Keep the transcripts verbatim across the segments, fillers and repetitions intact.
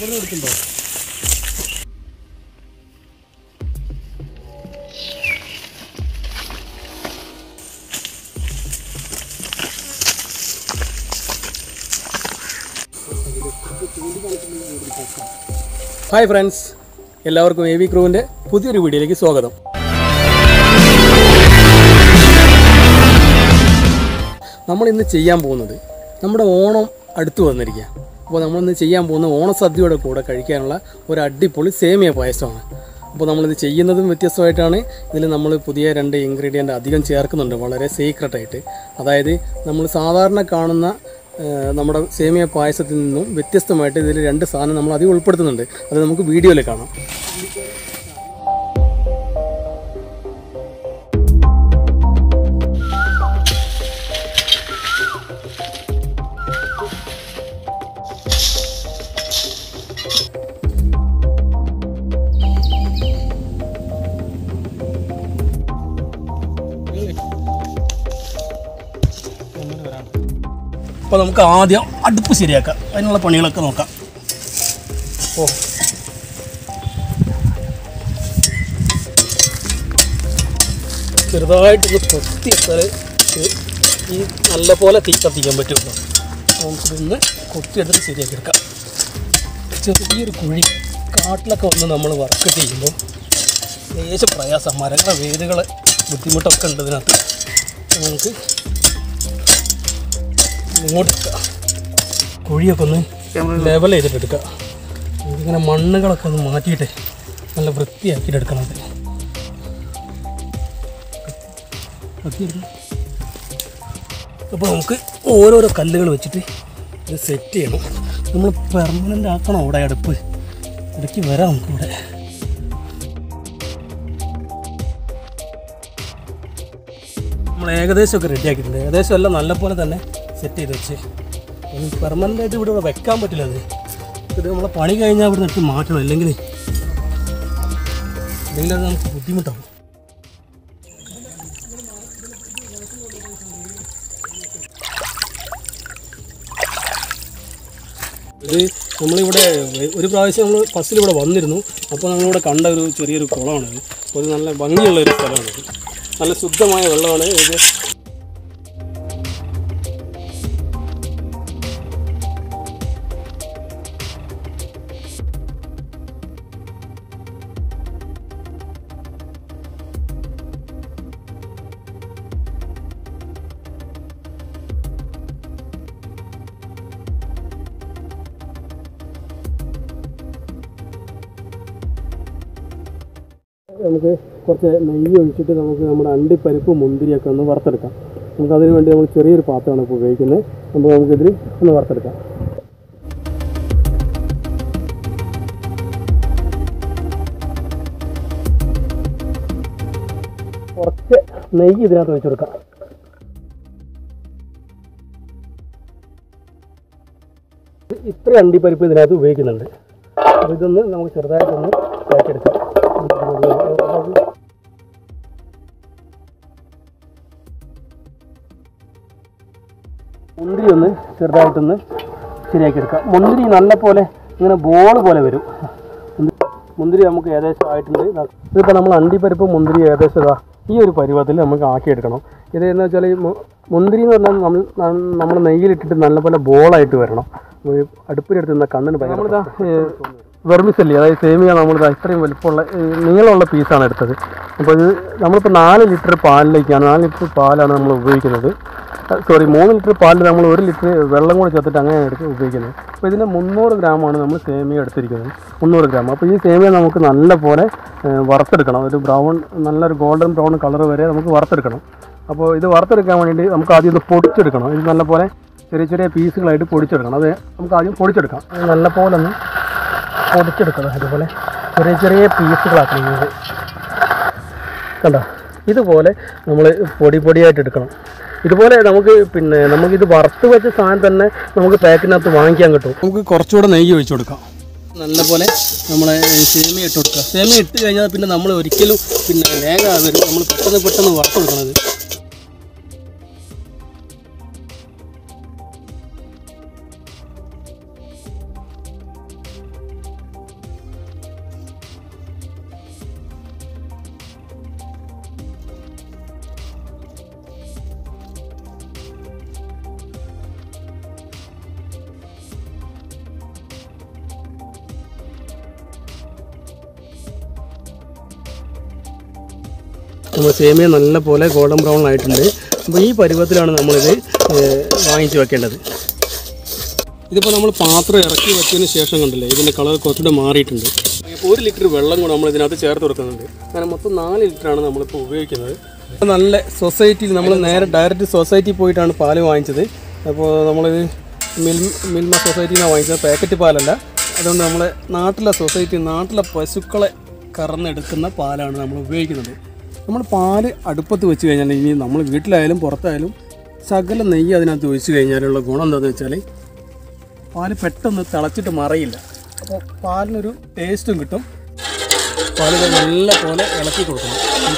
Hi friends, എല്ലാവർക്കും A V ക്രൂവിൻ്റെ പുതിയൊരു വീഡിയോയിലേക്ക് സ്വാഗതം. നമ്മളിന്ന് ചെയ്യാൻ പോകുന്നത് നമ്മുടെ ഓണം അടുത്ത് വന്നിരിക്കുക. അപ്പോൾ നമ്മളിന്ന് ചെയ്യാൻ പോകുന്ന ഓണസദ്യയുടെ കൂടെ കഴിക്കാനുള്ള ഒരു അടിപൊളി സേമിയ പായസമാണ്. അപ്പോൾ നമ്മളിത് ചെയ്യുന്നതും വ്യത്യസ്തമായിട്ടാണ്. ഇതിൽ നമ്മൾ പുതിയ രണ്ട് ഇൻഗ്രീഡിയൻ്റ് അധികം ചേർക്കുന്നുണ്ട്, വളരെ സീക്രട്ടായിട്ട്. അതായത് നമ്മൾ സാധാരണ കാണുന്ന നമ്മുടെ സേമിയ പായസത്തിൽ നിന്നും വ്യത്യസ്തമായിട്ട് ഇതിൽ രണ്ട് സാധനം നമ്മൾ അധികം ഉൾപ്പെടുത്തുന്നുണ്ട്. അത് നമുക്ക് വീഡിയോയിൽ കാണാം. അപ്പോൾ നമുക്ക് ആദ്യം അടുപ്പ് ശരിയാക്കാം. അതിനുള്ള പണികളൊക്കെ നോക്കാം. ഓ ചെറുതായിട്ടൊന്ന് കൊത്തിയെടുത്താൽ ഈ നല്ല പോലെ തീ കത്തിക്കാൻ പറ്റുമല്ലോ. നമുക്കിതൊന്ന് കൊത്തിയെടുത്ത് ശരിയാക്കി എടുക്കാം. ചെറിയൊരു കുഴി കാട്ടിലൊക്കെ വന്ന് നമ്മൾ വർക്ക് ചെയ്യുമ്പോൾ ലേശം പ്രയാസം, മരങ്ങളെ വേരുകളെ ബുദ്ധിമുട്ടൊക്കെ ഉണ്ട് ഇതിനകത്ത്. നമുക്ക് ഇങ്ങോട്ട് എടുക്കാം, കുഴിയൊക്കെ ഒന്ന് ലെവൽ ചെയ്തിട്ട് എടുക്കുക. ഇങ്ങനെ മണ്ണുകളൊക്കെ ഒന്ന് മാറ്റിയിട്ട് നല്ല വൃത്തിയാക്കിയിട്ട് എടുക്കണം. അത് അപ്പോൾ നമുക്ക് ഓരോരോ കല്ലുകൾ വെച്ചിട്ട് ഇത് സെറ്റ് ചെയ്യണം. നമ്മൾ പെർമനൻ്റ് ആക്കണം അവിടെ അടുപ്പ്. ഇടയ്ക്ക് വരാം നമുക്ക് ഇവിടെ. നമ്മൾ ഏകദേശമൊക്കെ റെഡിയാക്കിയിട്ടുണ്ട്. ഏകദേശം എല്ലാം നല്ലപോലെ തന്നെ സെറ്റ് ചെയ്ത് വെച്ച് പെർമനൻ്റ് ആയിട്ട് ഇവിടെ വെക്കാൻ പറ്റില്ല. അത് ഇത് നമ്മളെ പണി കഴിഞ്ഞാൽ ഇവിടെ എടുത്ത് മാറ്റണം, അല്ലെങ്കിൽ അല്ലെങ്കിൽ അത് നമുക്ക് ബുദ്ധിമുട്ടാവും. ഇത് നമ്മളിവിടെ ഒരു പ്രാവശ്യം നമ്മൾ ഫസ്റ്റിൽ ഇവിടെ വന്നിരുന്നു. അപ്പോൾ നമ്മളിവിടെ കണ്ട ഒരു ചെറിയൊരു കുളമാണിത്. ഒരു നല്ല ഭംഗിയുള്ളൊരു സ്ഥലമാണിത്. നല്ല ശുദ്ധമായ വെള്ളമാണ് ഇത്. നമുക്ക് കുറച്ച് നെയ്യ് ഒഴിച്ചിട്ട് നമുക്ക് നമ്മുടെ അണ്ടിപ്പരിപ്പ് മുന്തിരിയൊക്കെ ഒന്ന് വറുത്തെടുക്കാം. നമുക്കതിന് വേണ്ടി നമ്മൾ ചെറിയൊരു പാത്രമാണ് ഇപ്പോൾ ഉപയോഗിക്കുന്നത്. നമുക്ക് നമുക്കിതിൽ ഒന്ന് വറുത്തെടുക്കാം. കുറച്ച് നെയ്യ് ഇതിനകത്ത് ഒഴിച്ചു കൊടുക്കാം. ഇത്ര അണ്ടിപ്പരിപ്പ് ഇതിനകത്ത് ഉപയോഗിക്കുന്നുണ്ട്. അപ്പോൾ ഇതൊന്ന് നമുക്ക് ചെറുതായിട്ടൊന്ന് ഇതാക്കിയെടുക്കാം. മുന്തിരി ഒന്ന് ചെറുതായിട്ടൊന്ന് ശരിയാക്കിയെടുക്കാം. മുന്തിരി നല്ല പോലെ ഇങ്ങനെ ബോൾ പോലെ വരും. മുന്തിരി നമുക്ക് ഏകദേശം ആയിട്ടുണ്ട്. ഇതിപ്പോൾ നമ്മൾ അണ്ടിപ്പരിപ്പ് മുന്തിരി ഏകദേശം ഇതാ ഈ ഒരു പരുവത്തിൽ നമുക്ക് ആക്കിയെടുക്കണം. ഇതെന്ന് വെച്ചാൽ ഈ മുന്തിരി എന്ന് പറഞ്ഞാൽ നമ്മൾ നമ്മൾ നെയ്യിലിട്ടിട്ട് നല്ലപോലെ ബോളായിട്ട് വരണം. അടുപ്പിലെടുത്ത് നിന്ന കണ്ണിന് ഭയങ്കര വെർമിസല്ലി, അതായത് സേമിയ നമ്മളിത് ഇത്രയും വലിപ്പമുള്ള നീളമുള്ള പീസാണ് എടുത്തത്. അപ്പോൾ ഇത് നമ്മളിപ്പോൾ നാല് ലിറ്റർ പാലിലേക്കാണ് നാല് ലിറ്റർ പാലാണ് നമ്മൾ ഉപയോഗിക്കുന്നത്. സോറി മൂന്ന് ലിറ്റർ പാലിൽ നമ്മൾ ഒരു ലിറ്റർ വെള്ളം കൂടെ ചേർത്തിട്ട് അങ്ങനെയാണ് എടുത്ത് ഉപയോഗിക്കുന്നത്. അപ്പോൾ ഇതിന് മുന്നൂറ് ഗ്രാമാണ് നമ്മൾ സേമിയ എടുത്തിരിക്കുന്നത്. മുന്നൂറ് ഗ്രാം. അപ്പോൾ ഈ സേമിയ നമുക്ക് നല്ല പോലെ വറുത്തെടുക്കണം. ഒരു ബ്രൗൺ നല്ലൊരു ഗോൾഡൻ ബ്രൗൺ കളർ വരെ നമുക്ക് വറുത്തെടുക്കണം. അപ്പോൾ ഇത് വറുത്തെടുക്കാൻ വേണ്ടിയിട്ട് നമുക്ക് ആദ്യം ഇത് പൊടിച്ചെടുക്കണം. ഇത് നല്ല പോലെ ചെറിയ ചെറിയ പീസുകളായിട്ട് പൊടിച്ചെടുക്കണം. അത് നമുക്ക് ആദ്യം പൊടിച്ചെടുക്കാം. നല്ല പോലെ ഒന്ന് പൊടിച്ചെടുക്കണം. അതുപോലെ ചെറിയ ചെറിയ പീസുകളാക്കണം. ഇത് കണ്ടോ, ഇതുപോലെ നമ്മൾ പൊടി പൊടിയായിട്ട് എടുക്കണം. ഇതുപോലെ നമുക്ക് പിന്നെ നമുക്കിത് വറുത്ത് വെച്ച സാധനം തന്നെ നമുക്ക് പാക്കിനകത്ത് വാങ്ങിക്കാൻ കിട്ടും. നമുക്ക് കുറച്ചുകൂടെ നെയ്യ് ഒഴിച്ചു കൊടുക്കാം. നല്ലപോലെ നമ്മളെ സേമിയ ഇട്ട് കൊടുക്കുക. സേമിയ ഇട്ട് കഴിഞ്ഞാൽ പിന്നെ നമ്മൾ ഒരിക്കലും പിന്നെ വേഗം വരും. നമ്മൾ പെട്ടെന്ന് പെട്ടെന്ന് വറുത്ത് കൊടുക്കണത്. നമ്മൾ സേമിയ നല്ല പോലെ ഗോൾഡൻ ബ്രൗൺ ആയിട്ടുണ്ട്. അപ്പോൾ ഈ പരുവത്തിലാണ് നമ്മളിത് വാങ്ങിച്ച് വെക്കേണ്ടത്. ഇതിപ്പോൾ നമ്മൾ പാത്രം ഇറക്കി വെച്ചതിന് ശേഷം കണ്ടില്ലേ ഇതിൻ്റെ കളർ കുറച്ചുകൂടെ മാറിയിട്ടുണ്ട്. ഒരു ലിറ്റർ വെള്ളം കൂടെ നമ്മൾ ഇതിനകത്ത് ചേർത്ത് കൊടുക്കുന്നുണ്ട്. അങ്ങനെ മൊത്തം നാല് ലിറ്ററാണ് നമ്മളിപ്പോൾ ഉപയോഗിക്കുന്നത്. നല്ല സൊസൈറ്റിയിൽ നമ്മൾ നേരെ ഡയറക്റ്റ് സൊസൈറ്റി പോയിട്ടാണ് പാല് വാങ്ങിച്ചത്. അപ്പോൾ നമ്മളിത് മിൽ മിൽമ സൊസൈറ്റിയിൽ നിന്നാണ് വാങ്ങിച്ചത്, പാക്കറ്റ് പാലല്ല. അതുകൊണ്ട് നമ്മളെ നാട്ടിലെ സൊസൈറ്റി നാട്ടിലെ പശുക്കളെ കറന്നെടുക്കുന്ന പാലാണ് നമ്മൾ ഉപയോഗിക്കുന്നത്. നമ്മൾ പാല് അടുപ്പത്ത് വെച്ച് കഴിഞ്ഞാൽ ഇനി നമ്മൾ വീട്ടിലായാലും പുറത്തായാലും ശകല നെയ്യ് അതിനകത്ത് ഒഴിച്ച് കഴിഞ്ഞാലുള്ള ഗുണം എന്താണെന്ന് വെച്ചാൽ പാല് പെട്ടെന്ന് തിളച്ചിട്ട് മറയില്ല. അപ്പോൾ പാലിനൊരു ടേസ്റ്റും കിട്ടും. പാല് നല്ല പോലെ ഇളക്കി കൊടുക്കണം.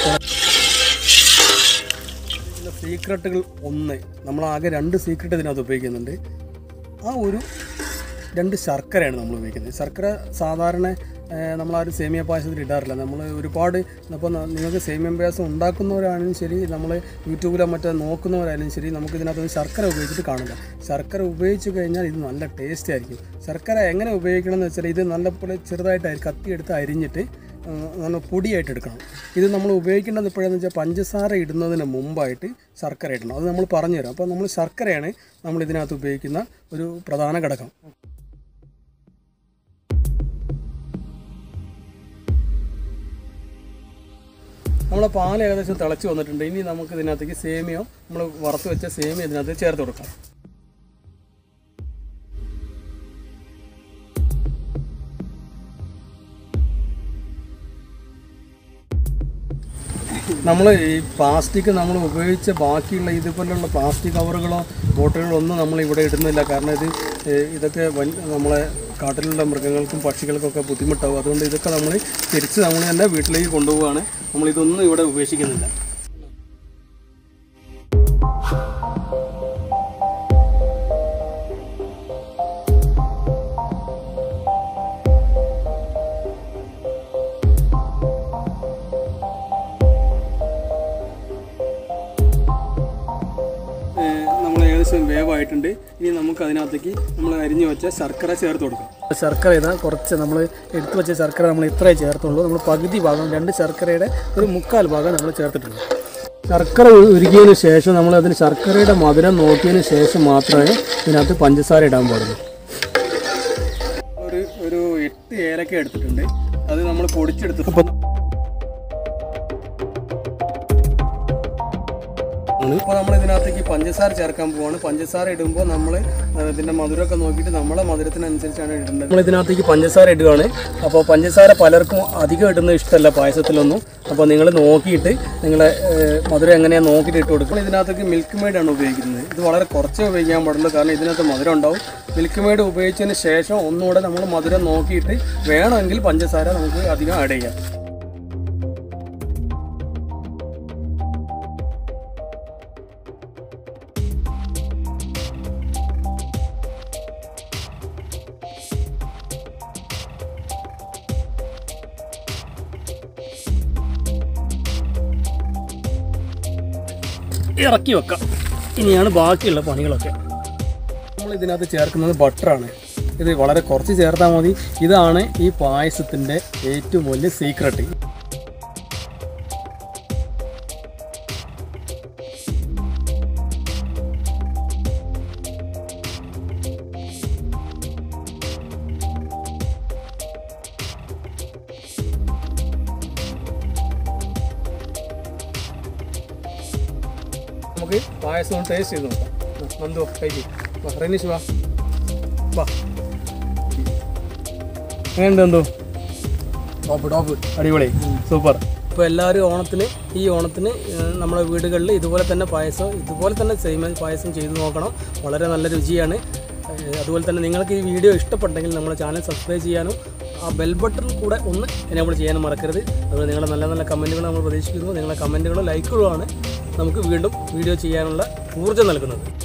സീക്രട്ടുകൾ ഒന്ന്, നമ്മളാകെ രണ്ട് സീക്രട്ട് ഇതിനകത്ത് ഉപയോഗിക്കുന്നുണ്ട്. ആ ഒരു രണ്ട് ശർക്കരയാണ് നമ്മൾ ഉപയോഗിക്കുന്നത്. ശർക്കര സാധാരണ നമ്മളാരും സേമിയ പായസത്തിൽ ഇടാറില്ല. നമ്മൾ ഒരുപാട് ഇപ്പോൾ നിങ്ങൾക്ക് സേമിയ പായസം ഉണ്ടാക്കുന്നവരായാലും ശരി, നമ്മൾ യൂട്യൂബിലോ മറ്റോ നോക്കുന്നവരായാലും ശരി, നമുക്ക് ഇതിനകത്ത് ശർക്കര ഉപയോഗിച്ചിട്ട് കാണില്ല. ശർക്കര ഉപയോഗിച്ച് കഴിഞ്ഞാൽ ഇത് നല്ല ടേസ്റ്റ് ആയിരിക്കും. ശർക്കര എങ്ങനെ ഉപയോഗിക്കണം എന്ന് വെച്ചാൽ ഇത് നല്ലപോലെ ചെറുതായിട്ട് കത്തിയെടുത്ത് അരിഞ്ഞിട്ട് നല്ല പൊടിയായിട്ട് എടുക്കണം. ഇത് നമ്മൾ ഉപയോഗിക്കേണ്ടത് എപ്പോഴാണെന്ന് വെച്ചാൽ പഞ്ചസാര ഇടുന്നതിന് മുമ്പായിട്ട് ശർക്കര ഇടണം. അത് നമ്മൾ പറഞ്ഞുതരാം. അപ്പോൾ നമ്മൾ ശർക്കരയാണ് നമ്മൾ ഇതിനകത്ത് ഉപയോഗിക്കുന്ന ഒരു പ്രധാന ഘടകം. നമ്മളെ പാൽ ഏകദേശം തിളച്ച് വന്നിട്ടുണ്ട്. ഇനി നമുക്ക് ഇതിനകത്തേക്ക് സേമിയോ നമ്മൾ വറുത്ത് വെച്ച സേമിയ ഇതിനകത്ത് ചേർത്ത് കൊടുക്കാം. നമ്മൾ ഈ പ്ലാസ്റ്റിക് നമ്മൾ ഉപയോഗിച്ച ബാക്കിയുള്ള ഇതുപോലുള്ള പ്ലാസ്റ്റിക് കവറുകളോ ബോട്ടുകളോ ഒന്നും നമ്മൾ ഇവിടെ ഇടുന്നില്ല. കാരണം ഇത് ഇതൊക്കെ നമ്മളെ കാട്ടിലുള്ള മൃഗങ്ങൾക്കും പക്ഷികൾക്കൊക്കെ ബുദ്ധിമുട്ടാവും. അതുകൊണ്ട് ഇതൊക്കെ നമ്മൾ തിരിച്ച് നമ്മൾ തന്നെ വീട്ടിലേക്ക് കൊണ്ടുപോവുകയാണ്. നമ്മളിതൊന്നും ഇവിടെ ഉപേക്ഷിക്കുന്നില്ല. ഏകദേശം വേവായിട്ടുണ്ട്. ഇനി നമുക്ക് അതിനകത്തേക്ക് നമ്മൾ അരിഞ്ഞു വെച്ച ശർക്കര ചേർത്ത് കൊടുക്കാം. ശർക്കര ഇതാ കുറച്ച് നമ്മൾ എടുത്തു വെച്ച ശർക്കര നമ്മൾ ഇത്രയേ ചേർത്തുള്ളൂ. നമ്മൾ പകുതി ഭാഗം, രണ്ട് ശർക്കരയുടെ ഒരു മുക്കാൽ ഭാഗം നമ്മൾ ചേർത്തിട്ടുള്ളൂ. ശർക്കര ഉരുകിയതിന് ശേഷം നമ്മൾ അതിന് ശർക്കരയുടെ മധുരം നോക്കിയതിന് ശേഷം മാത്രമേ ഇതിനകത്ത് പഞ്ചസാര ഇടാൻ പാടുള്ളൂ. ഒരു ഒരു എട്ട് ഏലക്ക എടുത്തിട്ടുണ്ട്. അത് നമ്മൾ പൊടിച്ചെടുത്ത് ഇപ്പോൾ നമ്മൾ ഇതിനകത്തേക്ക് പഞ്ചസാര ചേർക്കാൻ പോവാണ്. പഞ്ചസാര ഇടുമ്പോൾ നമ്മൾ ഇതിൻ്റെ മധുരമൊക്കെ നോക്കിയിട്ട് നമ്മളെ മധുരത്തിനനുസരിച്ചാണ് ഇടേണ്ടത്. നമ്മൾ ഇതിനകത്തേക്ക് പഞ്ചസാര ഇടുകയാണ്. അപ്പോൾ പഞ്ചസാര പലർക്കും അധികം ഇടുന്ന ഇഷ്ടമല്ല പായസത്തിലൊന്നും. അപ്പോൾ നിങ്ങൾ നോക്കിയിട്ട് നിങ്ങളെ മധുരം എങ്ങനെയാണ് നോക്കിയിട്ട് ഇട്ട് കൊടുക്കുക. ഇതിനകത്തേക്ക് മിൽക്ക് മെയ്ഡാണ് ഉപയോഗിക്കുന്നത്. ഇത് വളരെ കുറച്ചേ ഉപയോഗിക്കാൻ പാടുള്ളൂ, കാരണം ഇതിനകത്ത് മധുരം ഉണ്ടാവും. മിൽക്ക് മെയ്ഡ് ഉപയോഗിച്ചതിന് ശേഷം ഒന്നുകൂടെ നമ്മൾ മധുരം നോക്കിയിട്ട് വേണമെങ്കിൽ പഞ്ചസാര നമുക്ക് അധികം ആഡ് ചെയ്യാം. ഇറക്കി വെക്കാം. ഇനിയാണ് ബാക്കിയുള്ള പണികളൊക്കെ. നമ്മൾ ഇതിനകത്ത് ചേർക്കുന്നത് ബട്ടറാണ്. ഇത് വളരെ കുറച്ച് ചേർത്താൽ മതി. ഇതാണ് ഈ പായസത്തിൻ്റെ ഏറ്റവും വലിയ സീക്രട്ട്. നമുക്ക് പായസം ഒന്ന് ടേസ്റ്റ് ചെയ്ത് നോക്കാം. നന്ദു കഴിക്കും. വാ റനീഷ് വാ വാ. എങ്ങനെയുണ്ട് നന്ദു? ടോപ്പ് ടോപ്പ് അടിപൊളി സൂപ്പർ. ഇപ്പോൾ എല്ലാവരും ഓണത്തിന് ഈ ഓണത്തിന് നമ്മുടെ വീടുകളിൽ ഇതുപോലെ തന്നെ പായസം ഇതുപോലെ തന്നെ സെയിം പായസം ചെയ്ത് നോക്കണം. വളരെ നല്ല രുചിയാണ്. അതുപോലെ തന്നെ നിങ്ങൾക്ക് ഈ വീഡിയോ ഇഷ്ടപ്പെട്ടെങ്കിൽ നമ്മുടെ ചാനൽ സബ്സ്ക്രൈബ് ചെയ്യാനും ആ ബെൽ ബട്ടൺ കൂടെ ഒന്ന് എനേബിൾ ചെയ്യാനും മറക്കരുത്. അതുപോലെ നിങ്ങളുടെ നല്ല നല്ല കമൻറ്റുകൾ നമ്മൾ പ്രതീക്ഷിക്കുന്നു. നിങ്ങളുടെ കമൻറ്റുകളും ലൈക്കുകളുമാണ് നമുക്ക് വീണ്ടും വീഡിയോ ചെയ്യാനുള്ള ഊർജ്ജം നൽകുന്നത്.